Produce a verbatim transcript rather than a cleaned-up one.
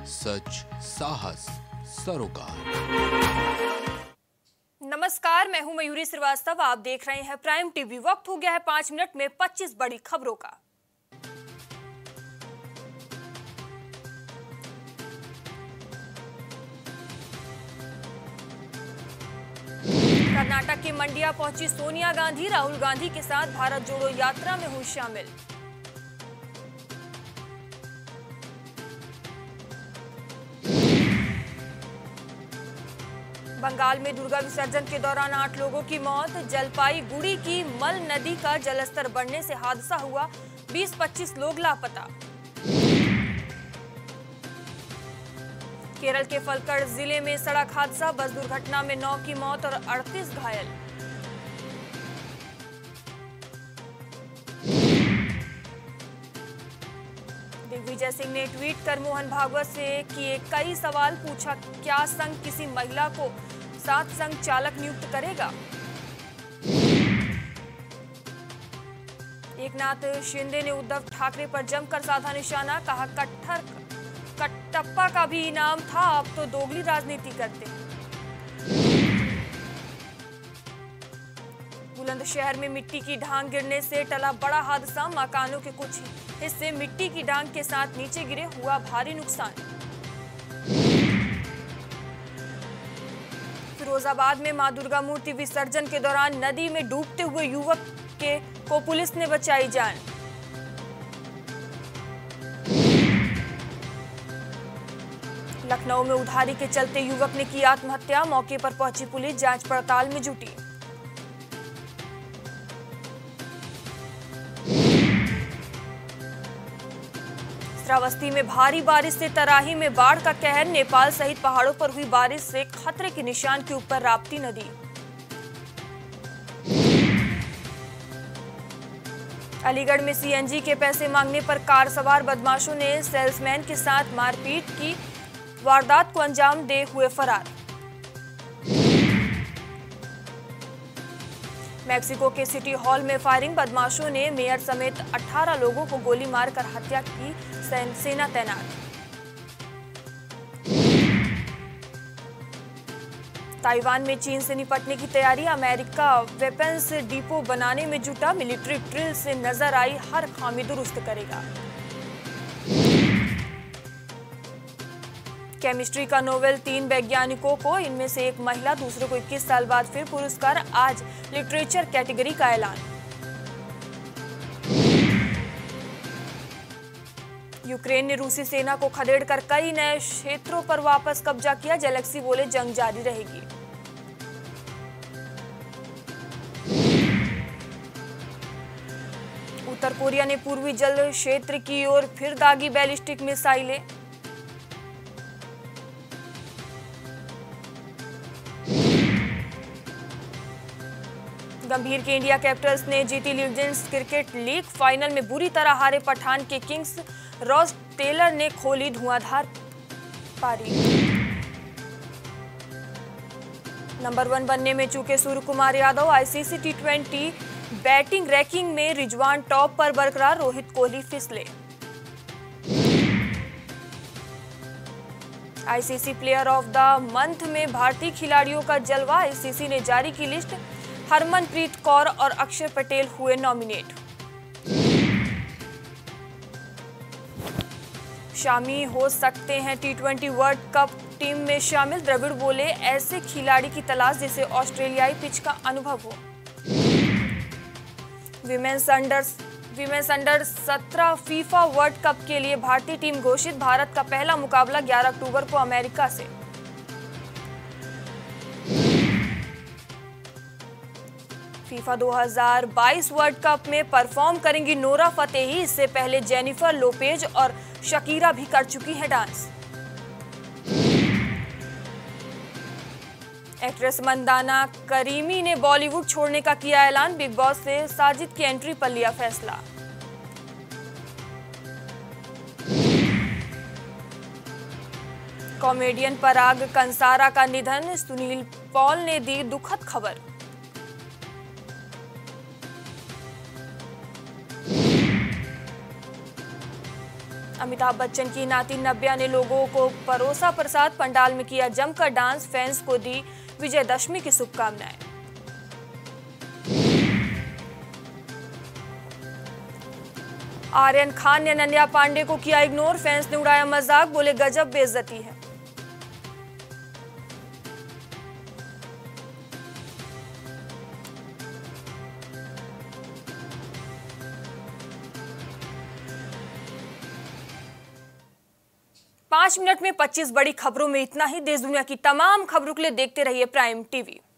सच, साहस, सरोकार। नमस्कार, मैं हूं मयूरी श्रीवास्तव। आप देख रहे हैं प्राइम टीवी। वक्त हो गया है पांच मिनट में पच्चीस बड़ी खबरों का। कर्नाटक की मंडिया पहुंची सोनिया गांधी। राहुल गांधी के साथ भारत जोड़ो यात्रा में हुई शामिल। बंगाल में दुर्गा विसर्जन के दौरान आठ लोगों की मौत। जलपाईगुड़ी की मल नदी का जलस्तर बढ़ने से हादसा हुआ, बीस पच्चीस लोग लापता। केरल के फलकड़ जिले में सड़क हादसा, बस दुर्घटना में नौ की मौत और अड़तीस घायल। दिग्विजय सिंह ने ट्वीट कर मोहन भागवत से किए कई सवाल। पूछा, क्या संघ किसी महिला को सात संघ चालक नियुक्त करेगा? एकनाथ शिंदे ने उद्धव ठाकरे पर जमकर साधा निशाना। कहा, कट्टर कटप्पा का भी इनाम था, अब तो दोगली राजनीति करते हैं। बुलंदशहर में मिट्टी की ढांग गिरने से टला बड़ा हादसा। मकानों के कुछ हिस्से मिट्टी की ढांग के साथ नीचे गिरे, हुआ भारी नुकसान। फिरोजाबाद में मां दुर्गा मूर्ति विसर्जन के दौरान नदी में डूबते हुए युवक के को पुलिस ने बचाई जान। लखनऊ में उधारी के चलते युवक ने की आत्महत्या। मौके पर पहुंची पुलिस जांच पड़ताल में जुटी। श्रावस्ती में भारी बारिश से तराही में बाढ़ का कहर। नेपाल सहित पहाड़ों पर हुई बारिश से खतरे के निशान के ऊपर राप्ती नदी। अलीगढ़ में सीएनजी के पैसे मांगने पर कार सवार बदमाशों ने सेल्समैन के साथ मारपीट की। वारदात को अंजाम दे हुए फरार। मैक्सिको के सिटी हॉल में फायरिंग। बदमाशों ने मेयर समेत अठारह लोगों को गोली मारकर हत्या की। सेना तैनात। ताइवान में चीन से निपटने की तैयारी। अमेरिका वेपन्स डिपो बनाने में जुटा। मिलिट्री ड्रिल से नजर आई हर खामी दुरुस्त करेगा। केमिस्ट्री का नोबेल तीन वैज्ञानिकों को, इनमें से एक महिला। दूसरे को इक्कीस साल बाद फिर पुरस्कार। आज लिटरेचर कैटेगरी का ऐलान। यूक्रेन ने रूसी सेना को खदेड़कर कई नए क्षेत्रों पर वापस कब्जा किया। जेलेंस्की बोले, जंग जारी रहेगी। उत्तर कोरिया ने पूर्वी जल क्षेत्र की ओर फिर दागी बैलिस्टिक मिसाइलें। गंभीर के इंडिया कैपिटल्स ने जीती लीजेंड्स क्रिकेट लीग। फाइनल में बुरी तरह हारे पठान के किंग्स। रॉस टेलर ने खोली धुआंधार पारी। नंबर वन बनने में चूके Surya Kumar Yadav. ICC T twenty batting ranking में रिजवान टॉप पर बरकरार। रोहित कोहली फिसले। ICC player of the month में भारतीय खिलाड़ियों का जलवा। आईसीसी ने जारी की लिस्ट। हरमनप्रीत कौर और अक्षर पटेल हुए नॉमिनेट। शामी हो सकते हैं T twenty World Cup team में शामिल। द्रविड़ बोले, ऐसे खिलाड़ी की तलाश जिसे ऑस्ट्रेलियाई पिच का अनुभव हो। विमेंस अंडर विमेंस अंडर सत्रह फीफा वर्ल्ड कप के लिए भारतीय टीम घोषित। भारत का पहला मुकाबला ग्यारह अक्टूबर को अमेरिका से। फीफा दो हज़ार बाईस वर्ल्ड कप में परफॉर्म करेंगी नोरा फतेही। इससे पहले जेनिफर लोपेज और शकीरा भी कर चुकी हैं डांस। एक्ट्रेस मंदाना करीमी ने बॉलीवुड छोड़ने का किया ऐलान। बिग बॉस से साजिद की एंट्री पर लिया फैसला। कॉमेडियन पराग कंसारा का निधन। सुनील पॉल ने दी दुखद खबर। अमिताभ बच्चन की नाती नव्या ने लोगों को परोसा प्रसाद, पंडाल में किया जमकर डांस, फैंस को दी विजयदशमी की शुभकामनाएं। आर्यन खान ने अनन्या पांडे को किया इग्नोर, फैंस ने उड़ाया मजाक, बोले गजब बेइज्जती है। पांच मिनट में पच्चीस बड़ी खबरों में इतना ही। देश दुनिया की तमाम खबरों के लिए देखते रहिए प्राइम टीवी।